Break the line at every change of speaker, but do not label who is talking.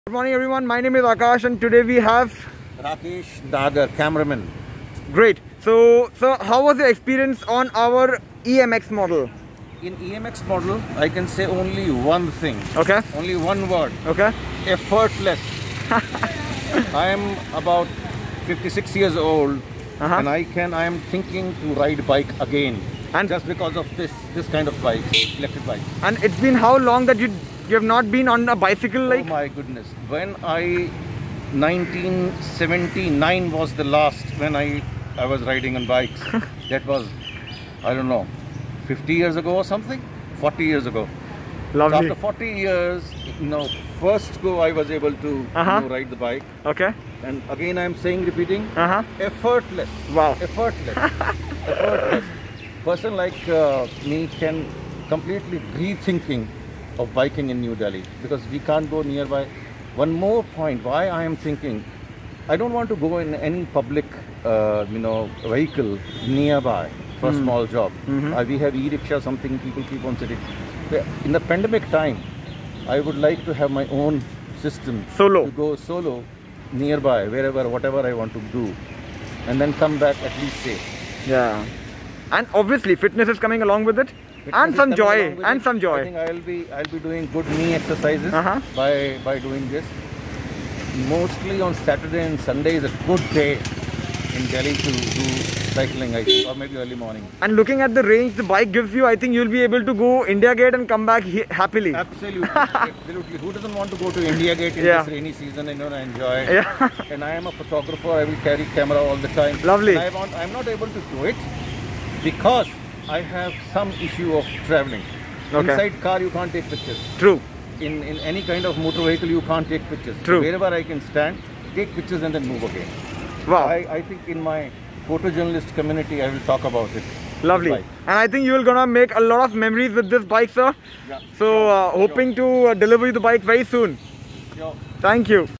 Good morning everyone, my name is Akash and today we have
Rakesh Dagar, cameraman.
Great. So how was your experience on our EMX model?
In EMX model, I can say only one thing.
Okay.
Only one word.
Okay.
Effortless. I am about 56 years old and I am thinking to ride bike again.
And
just because of this kind of bikes, electric bikes.
And it's been how long that you have not been on a bicycle like?
Oh my goodness. When 1979 was the last when I was riding on bikes. That was, I don't know, 50 years ago or something? 40 years ago.
Lovely.
So after 40 years, first go I was able to ride the bike.
Okay.
And again I am repeating, effortless.
Wow.
Effortless. Effortless. Person like me can completely rethinking of biking in New Delhi because we can't go nearby. One more point why I am thinking, I don't want to go in any public vehicle nearby for a small job. We have e-rickshaw, something people keep on sitting. In the pandemic time, I would like to have my own system
solo
to go solo nearby wherever, whatever I want to do, and then come back at least safe.
Yeah. And obviously fitness is coming along with it. And some joy.
I think I'll be doing good knee exercises by doing this. Mostly on Saturday and Sunday is a good day in Delhi to do cycling, I think, or maybe early morning.
And looking at the range the bike gives you, I think you'll be able to go India Gate and come back happily.
Absolutely, absolutely. Who doesn't want to go to India Gate in this rainy season and enjoy it?
Yeah.
And I am a photographer. I will carry camera all the time.
Lovely.
And I'm not able to do it because I have some issue of traveling.
Okay.
Inside car you can't take pictures.
True.
In any kind of motor vehicle you can't take pictures.
True.
So wherever I can stand, take pictures and then move again.
Wow.
I think in my photojournalist community I will talk about it.
Lovely. And I think you will gonna make a lot of memories with this bike, sir.
Yeah.
So hoping to deliver you the bike very soon.
Sure.
Thank you.